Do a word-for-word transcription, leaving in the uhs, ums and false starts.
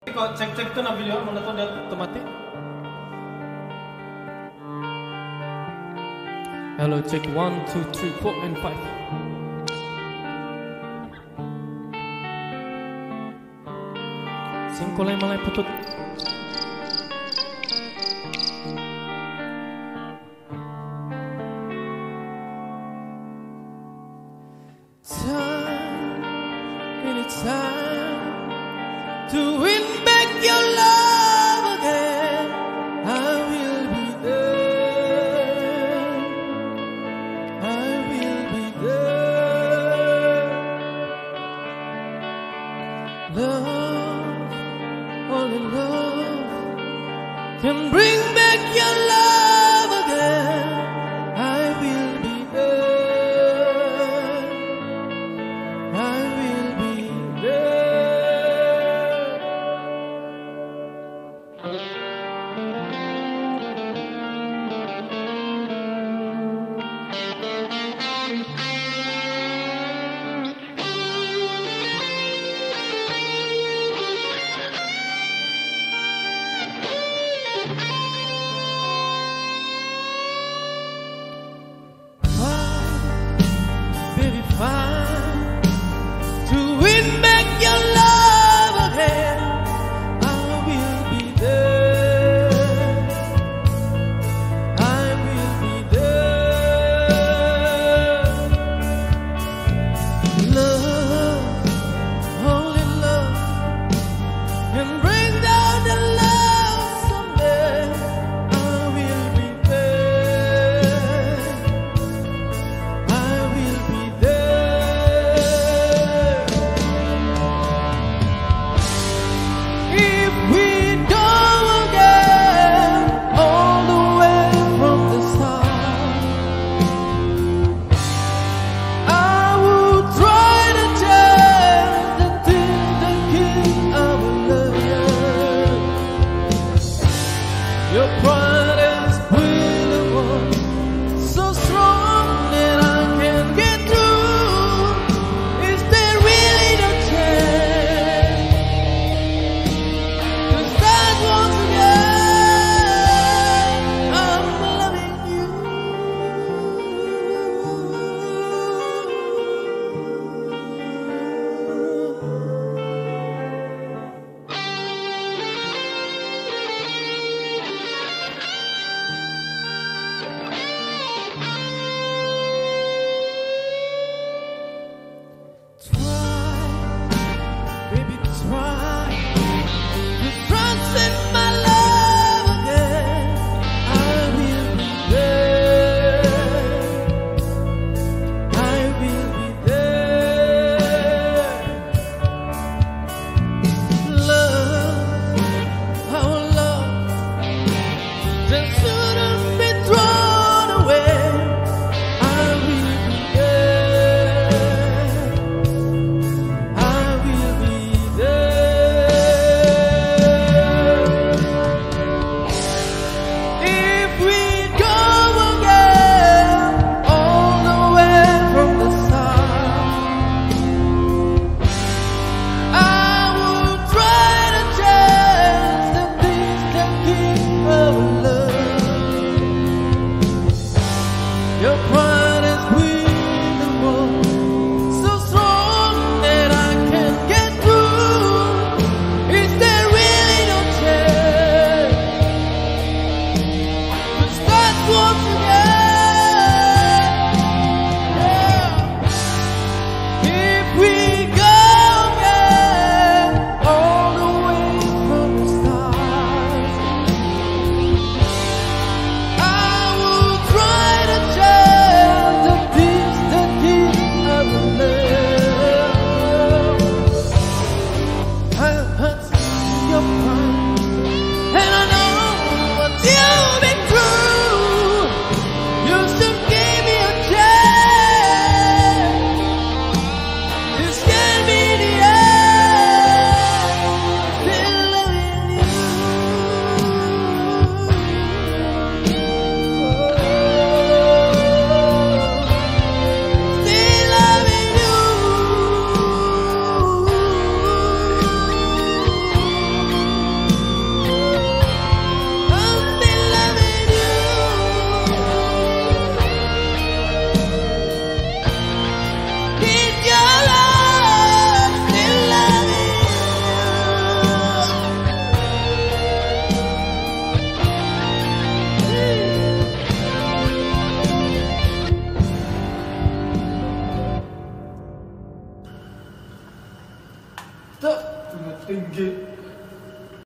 Kok cek-cek tuh na video mana tuh udah otomatis. Hello, check one, two, three, four, and five. Singkolay malay putut. Time, and it's time to win back your love again. I will be there. I will be there. Love, only love can bring back your love again. I will be there. I will be there. Baby, fine to win back your love again. I will be there. something good.